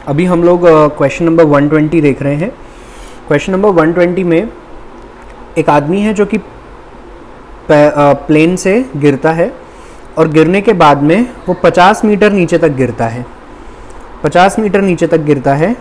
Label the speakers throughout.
Speaker 1: अभी हम लोग क्वेश्चन नंबर 120 देख रहे हैं। क्वेश्चन नंबर 120 में एक आदमी है जो कि प्लेन से गिरता है और गिरने के बाद में वो 50 मीटर नीचे तक गिरता है, 50 मीटर नीचे तक गिरता है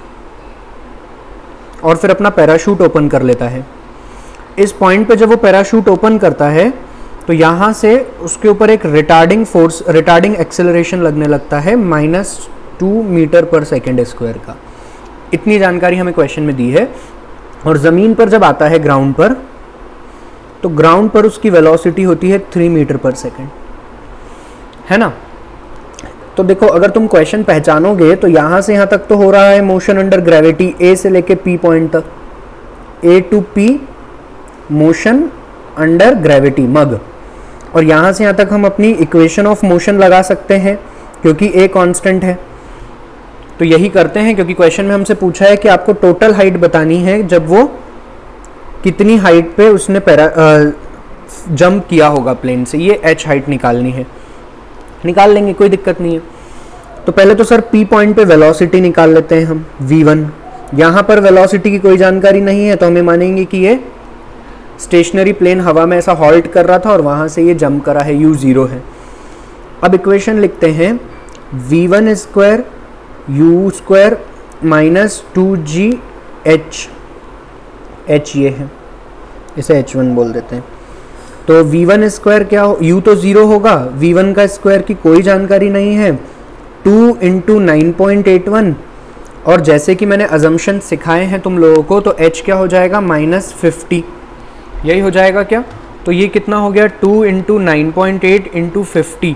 Speaker 1: और फिर अपना पैराशूट ओपन कर लेता है। इस पॉइंट पे जब वो पैराशूट ओपन करता है तो यहाँ से उसके ऊपर एक रिटार्डिंग फोर्स, रिटार्डिंग एक्सेलरेशन लगने लगता है -2 मीटर पर सेकेंड स्क्वायर का। इतनी जानकारी हमें क्वेश्चन में दी है। और ज़मीन पर जब आता है ग्राउंड पर, तो ग्राउंड पर उसकी वेलोसिटी होती है 3 मीटर पर सेकेंड, है ना। तो देखो, अगर तुम क्वेश्चन पहचानोगे तो यहाँ से यहाँ तक तो हो रहा है मोशन अंडर ग्रेविटी, ए से लेके पी पॉइंट तक, A to P motion under gravity मग। और यहाँ से यहाँ तक हम अपनी इक्वेशन ऑफ मोशन लगा सकते हैं क्योंकि ए कांस्टेंट है। तो यही करते हैं, क्योंकि क्वेश्चन में हमसे पूछा है कि आपको टोटल हाइट बतानी है जब वो कितनी हाइट पे उसने जंप किया होगा प्लेन से। ये h हाइट निकालनी है, निकाल लेंगे, कोई दिक्कत नहीं है। तो पहले तो सर P पॉइंट पे वेलोसिटी निकाल लेते हैं हम, v1। यहाँ पर वेलोसिटी की कोई जानकारी नहीं है तो हमें मानेंगे कि ये स्टेशनरी प्लेन हवा में ऐसा हॉल्ट कर रहा था और वहाँ से ये जंप करा है, u0 है। अब इक्वेशन लिखते हैं v1 square u square minus 2gh, h ये है, इसे h1 बोल देते हैं। तो v1 स्क्वायर क्या हो, u तो 0 होगा, v1 का स्क्वायर की कोई जानकारी नहीं है, 2 × 9.81। और जैसे कि मैंने अजम्पशन सिखाए हैं तुम लोगों को, तो h क्या हो जाएगा -50, यही हो जाएगा क्या। तो ये कितना हो गया, 2 × 9.8 × 50,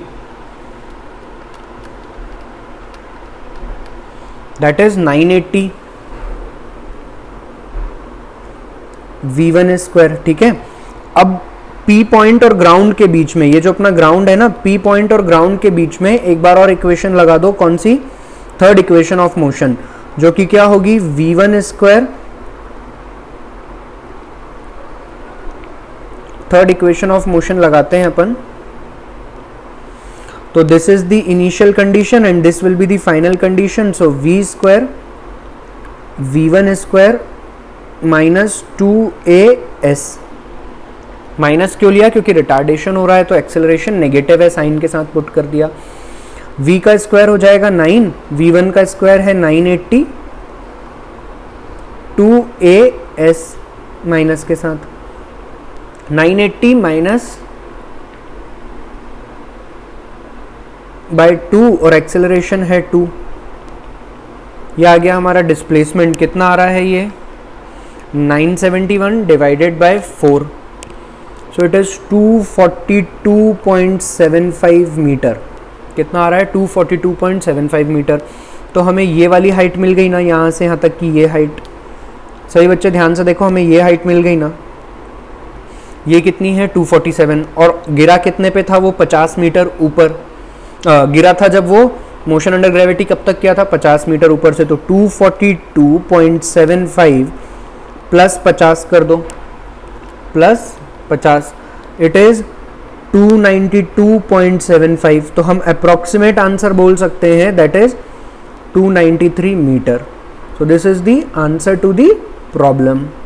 Speaker 1: दैट इज 980 v1 स्क्वायर। ठीक है। अब P पॉइंट और ग्राउंड के बीच में, ये जो अपना ग्राउंड है ना, P पॉइंट और ग्राउंड के बीच में एक बार और इक्वेशन लगा दो। कौन सी? थर्ड इक्वेशन ऑफ मोशन, जो कि क्या होगी, v1 square. Third equation of motion लगाते हैं अपन। तो this is the initial condition and this will be the final condition. So v square v1 square minus 2as। Minus क्यों लिया? क्योंकि रिटार्डेशन हो रहा है तो एक्सेलरेशन नेगेटिव है, साइन के साथ पुट कर दिया। v का स्क्वायर हो जाएगा 9, v1 का स्क्वायर है 980, 2as माइनस के साथ, 980 माइनस बाय 2 और एक्सेलरेशन है 2। ये आ गया हमारा डिस्प्लेसमेंट। कितना आ रहा है ये? 971 divided by 4, so it is 242.75 metre. कितना आ रहा है? 242.75 मीटर। तो हमें ये वाली हाइट मिल गई ना, यहाँ से यहाँ तक की ये हाइट। सही बच्चे ध्यान से देखो, हमें ये हाइट मिल गई ना। ये कितनी है? 247। और गिरा कितने पे था वो? 50 मीटर ऊपर गिरा था जब वो मोशन अंडर ग्रेविटी कब तक किया था? 50 मीटर ऊपर से। तो 242.75 प्लस 50 कर दो, प्लस 50, इट इज 292.75। तो हम अप्रोक्सीमेट आंसर बोल सकते हैं, that is 293 metre. So this is the answer to the problem.